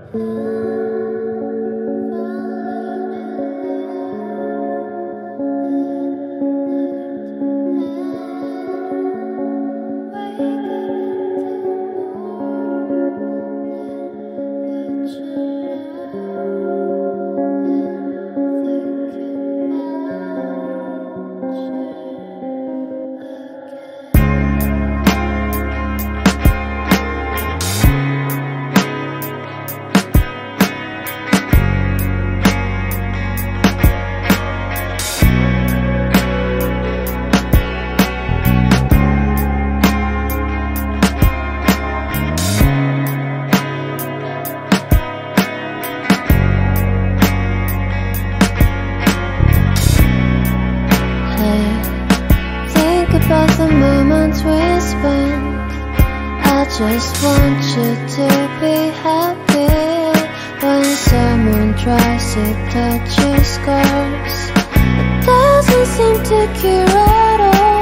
About the moments we spent, I just want you to be happy. When someone tries to touch your scars, it doesn't seem to cure at all.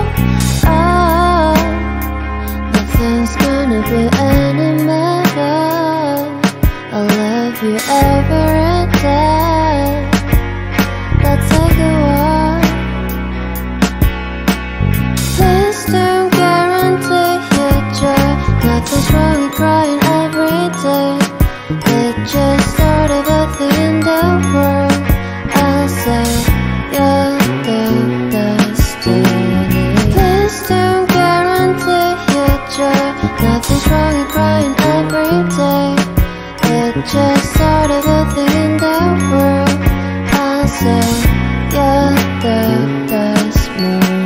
Nothing's gonna be any better. I love you every day. Let's take a walk. Please don't guarantee your joy. Nothing's wrong with crying every day. It just started at the end of world. I'll say you're the destiny. Please don't guarantee your joy. Nothing's wrong with crying every day. It just started at the end of world. I'll say you're the best moment.